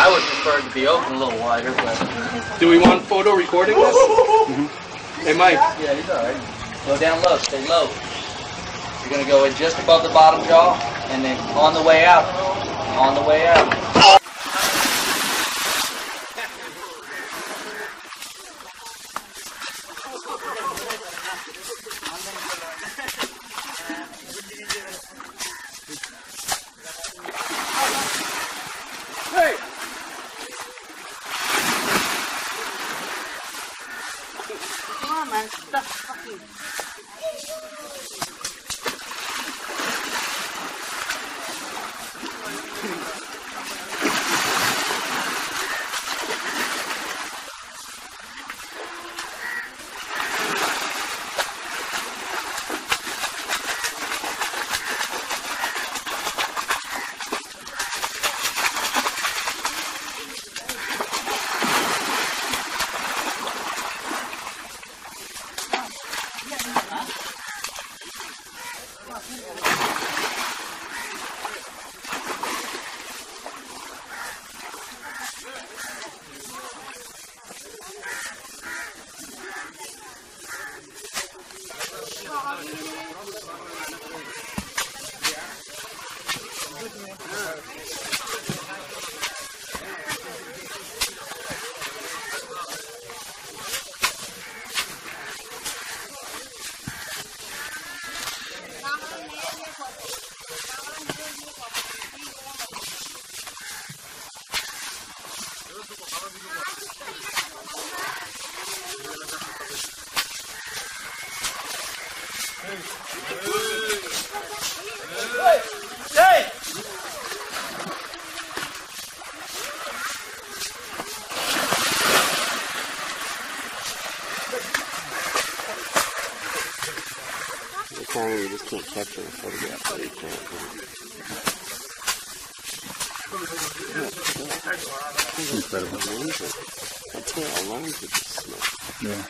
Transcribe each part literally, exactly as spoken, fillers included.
I would prefer it to be open a little wider, but... Do we want photo recording this? Mm-hmm. Hey, Mike. Yeah, he's alright. Go down low, stay low. You're going to go in just above the bottom jaw, and then on the way out. On the way out. Hey! Come on, man. Stop fucking... You just can't capture a photograph, so you can't. It's incredible. That tail alone could just smoke. Yeah.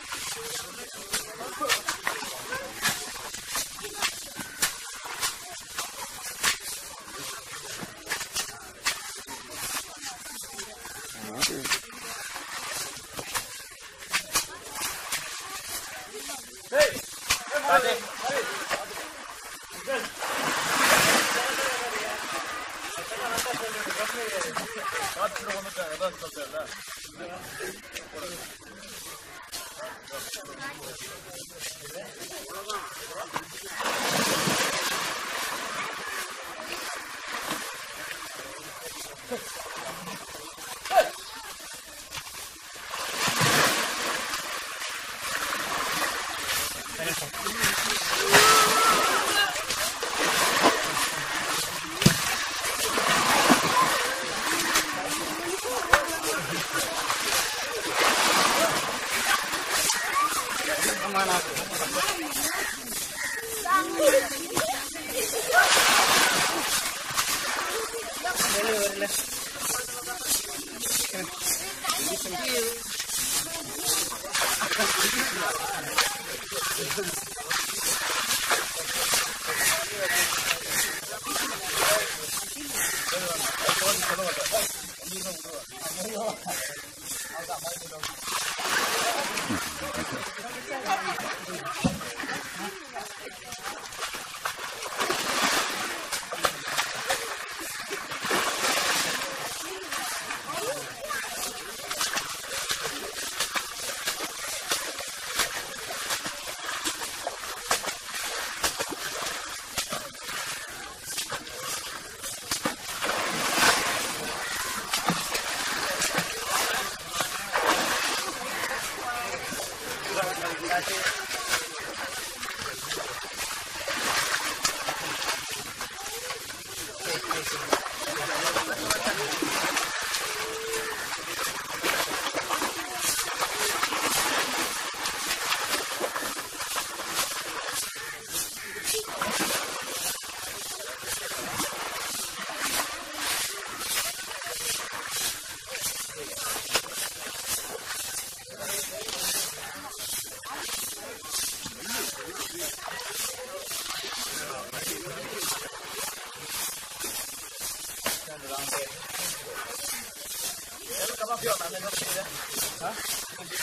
Come up here, man. Let me see that. Huh? You can do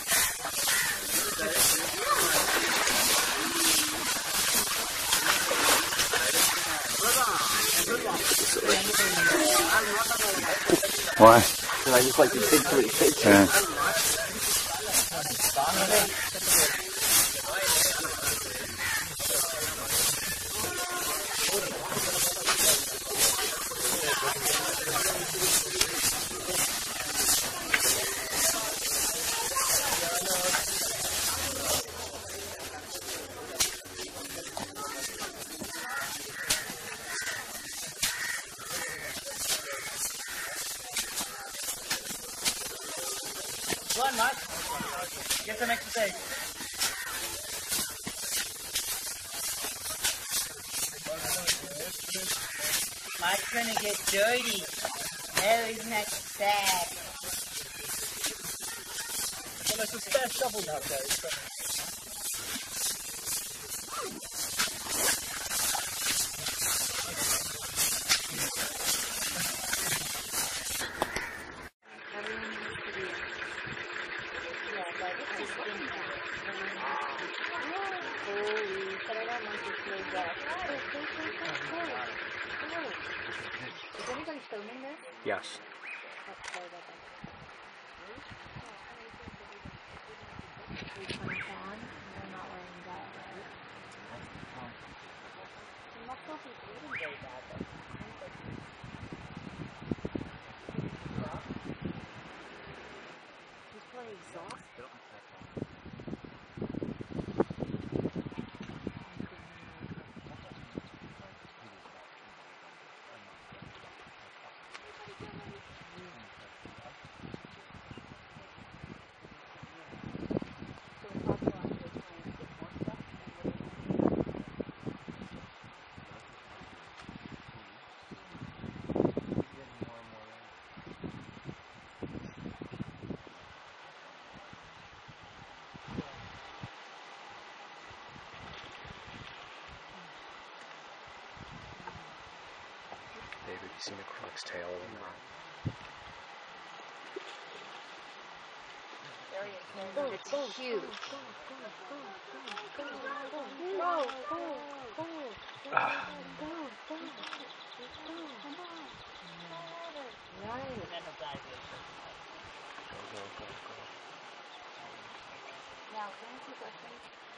that. Why? And I just like to take three pictures. Yeah. Go on, Mike. Get some exercise. Mike's gonna get dirty. Oh, isn't that sad? Well, there's a spare shovel now, guys. Is anybody filming this? Yes. Oh, sorry about that. We turn it on, and they're not wearing that, right? I'm not supposed to be bleeding very bad, though. He's probably exhausted. David, you seen a croc's tail or not? It's huge. Ah. Go, go, go, go. Now, can I ask you a question?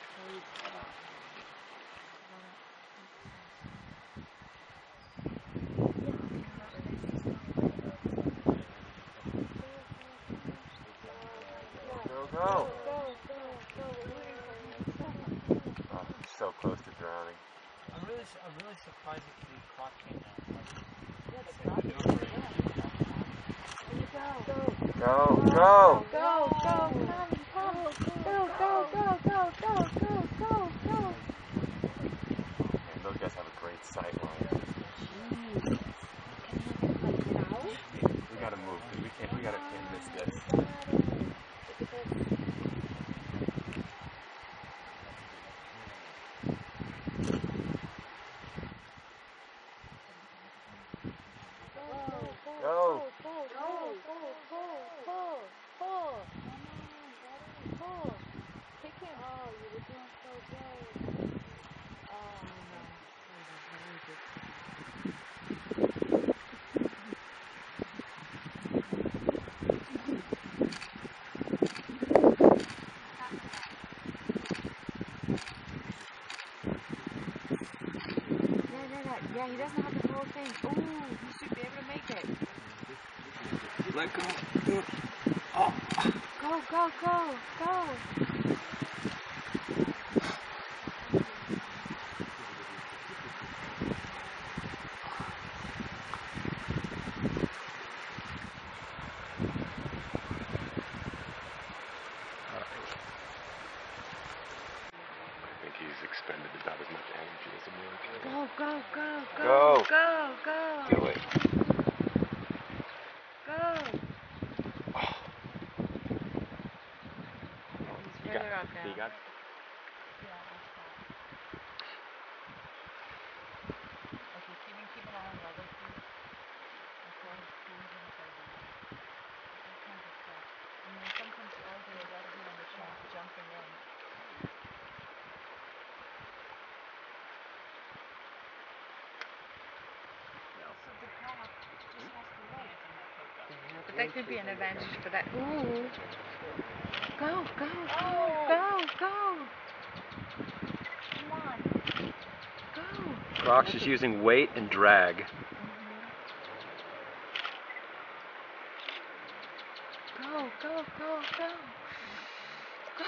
Go, go. Oh, so close to drowning. I'm really, I'm really surprised that the clock came down. Go, go. Go, go, come, come. Go, go, go, go, go, go, go, go. And those guys have a great sight line. We gotta move, dude. We can't, we gotta, can't miss this. Go. Yeah, he doesn't have the whole thing. Ooh, he should be able to make it. Let go. Go, go, go, go. He's expended about as much energy as a man can. Go, go, go, Go. go, go, Do it. go. You Further got, up now. you got Okay, keep it, keep it on level, please. Okay, keep it on level. That could be an advantage for that. Ooh. Go, go, go, go, go. Come on. Go. Crocs is using weight and drag. Go, go, go, go. Go.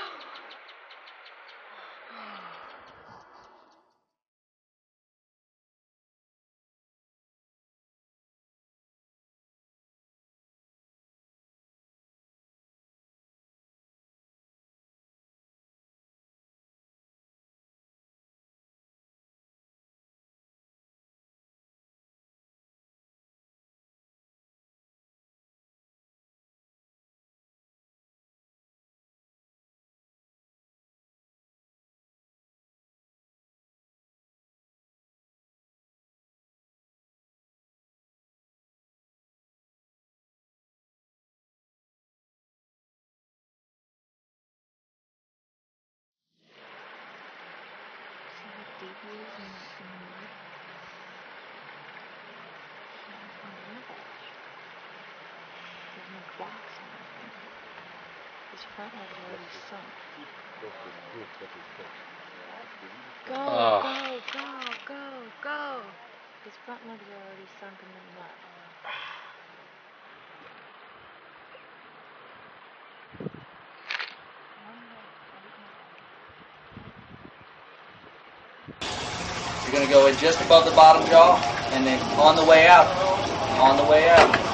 Deep in the, in the mud. I love it. There's no cracks or anything. His front leg's already sunk. Go, Oh. go, go, go, go. His front legs are already sunk in the mud. You're going to go in just above the bottom jaw, and then on the way out, on the way out.